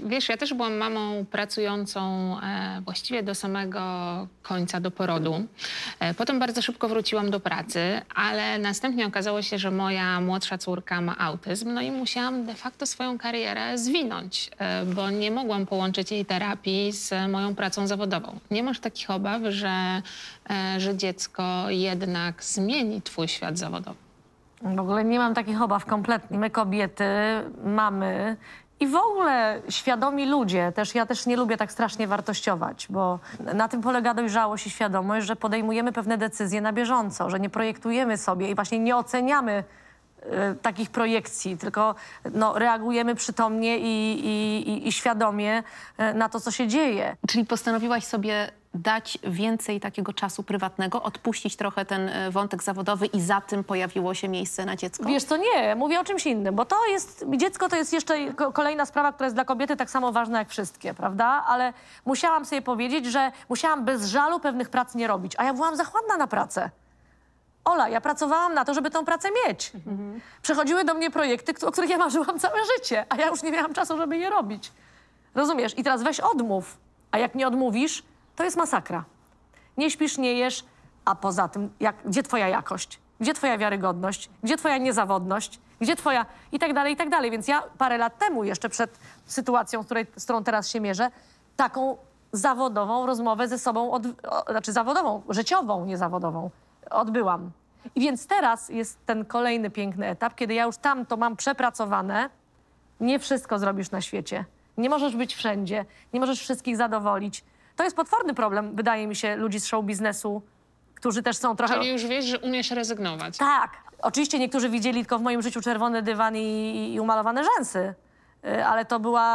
Wiesz, ja też byłam mamą pracującą właściwie do samego końca, do porodu. Potem bardzo szybko wróciłam do pracy, ale następnie okazało się, że moja młodsza córka ma autyzm, no i musiałam de facto swoją karierę zwinąć, bo nie mogłam połączyć jej terapii z moją pracą zawodową. Nie masz takich obaw, że dziecko jednak zmieni twój świat zawodowy? W ogóle nie mam takich obaw kompletnie. My kobiety, mamy i w ogóle świadomi ludzie, ja też nie lubię tak strasznie wartościować, bo na tym polega dojrzałość i świadomość, że podejmujemy pewne decyzje na bieżąco, że nie projektujemy sobie i właśnie nie oceniamy takich projekcji, tylko reagujemy przytomnie i świadomie na to, co się dzieje. Czyli postanowiłaś sobie dać więcej takiego czasu prywatnego, odpuścić trochę ten wątek zawodowy i za tym pojawiło się miejsce na dziecko? Wiesz co, nie, mówię o czymś innym, bo dziecko to jest jeszcze kolejna sprawa, która jest dla kobiety tak samo ważna jak wszystkie, prawda? Ale musiałam sobie powiedzieć, że musiałam bez żalu pewnych prac nie robić, a ja byłam zachłanna na pracę. Ola, ja pracowałam na to, żeby tę pracę mieć. Przychodziły do mnie projekty, o których ja marzyłam całe życie, a ja już nie miałam czasu, żeby je robić. Rozumiesz? I teraz weź odmów, a jak nie odmówisz, to jest masakra. Nie śpisz, nie jesz, a poza tym, gdzie twoja jakość? Gdzie twoja wiarygodność? Gdzie twoja niezawodność? Gdzie twoja... I tak dalej, i tak dalej. Więc ja parę lat temu, jeszcze przed sytuacją, z którą teraz się mierzę, taką zawodową rozmowę ze sobą, znaczy zawodową, życiową, nie zawodową, odbyłam. I więc teraz jest ten kolejny piękny etap, kiedy ja już tam to mam przepracowane. Nie wszystko zrobisz na świecie. Nie możesz być wszędzie. Nie możesz wszystkich zadowolić. To jest potworny problem, wydaje mi się, ludzi z show biznesu, którzy też są trochę... Czyli już wiesz, że umiesz rezygnować. Tak. Oczywiście niektórzy widzieli tylko w moim życiu czerwony dywan i umalowane rzęsy. Ale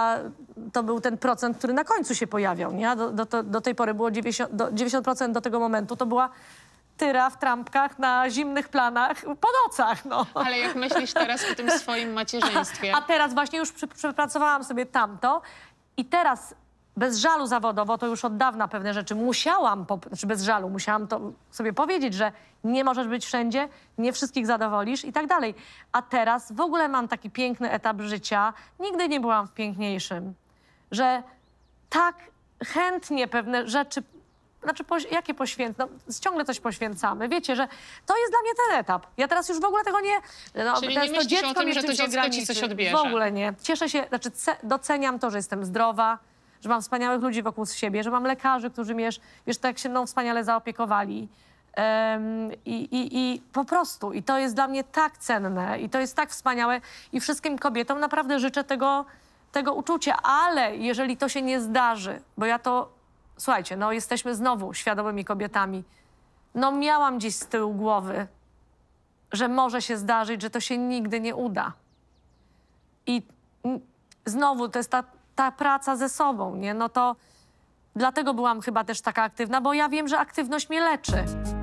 to był ten procent, który na końcu się pojawiał, nie? Do tej pory było 90% do tego momentu to była tyra w trampkach na zimnych planach po nocach, no. Ale jak myślisz teraz o tym swoim macierzyństwie? A teraz właśnie już przepracowałam sobie tamto i teraz bez żalu zawodowo, to już od dawna pewne rzeczy musiałam, znaczy bez żalu, musiałam to sobie powiedzieć, że nie możesz być wszędzie, nie wszystkich zadowolisz i tak dalej. A teraz w ogóle mam taki piękny etap życia, nigdy nie byłam w piękniejszym, że tak chętnie pewne rzeczy, znaczy jakie poświęcam, no, ciągle coś poświęcamy. Wiecie, że to jest dla mnie ten etap. Ja teraz już w ogóle tego nie... Czyli nie myślisz o tym, że to dziecko ci coś odbierze? W ogóle nie. Cieszę się, znaczy doceniam to, że jestem zdrowa, że mam wspaniałych ludzi wokół siebie, że mam lekarzy, którzy mnie, wiesz, tak się mną wspaniale zaopiekowali. I po prostu. I to jest dla mnie tak cenne i to jest tak wspaniałe i wszystkim kobietom naprawdę życzę tego uczucia. Ale jeżeli to się nie zdarzy, bo ja to... Słuchajcie, no jesteśmy znowu świadomymi kobietami. No miałam gdzieś z tyłu głowy, że może się zdarzyć, że to się nigdy nie uda. I znowu to jest ta praca ze sobą, nie? No to dlatego byłam chyba też taka aktywna, bo ja wiem, że aktywność mnie leczy.